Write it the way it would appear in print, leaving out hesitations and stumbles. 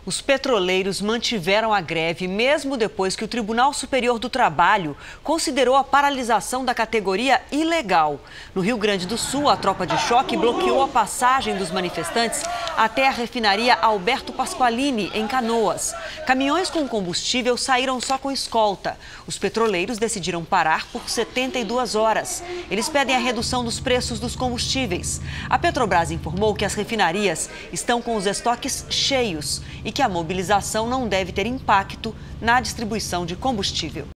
Os petroleiros mantiveram a greve mesmo depois que o Tribunal Superior do Trabalho considerou a paralisação da categoria ilegal. No Rio Grande do Sul, a tropa de choque bloqueou a passagem dos manifestantes até a refinaria Alberto Pasqualini, em Canoas. Caminhões com combustível saíram só com escolta. Os petroleiros decidiram parar por 72 horas. Eles pedem a redução dos preços dos combustíveis. A Petrobras informou que as refinarias estão com os estoques cheios e que a mobilização não deve ter impacto na distribuição de combustível.